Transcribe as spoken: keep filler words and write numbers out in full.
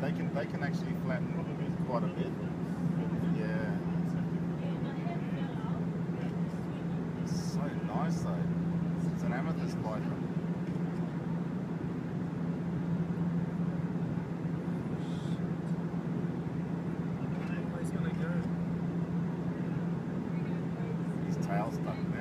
they can they can actually flatten quite a bit. Yeah. So nice though. It's an amethyst bike. Where's he gonna go? His tail stuck there.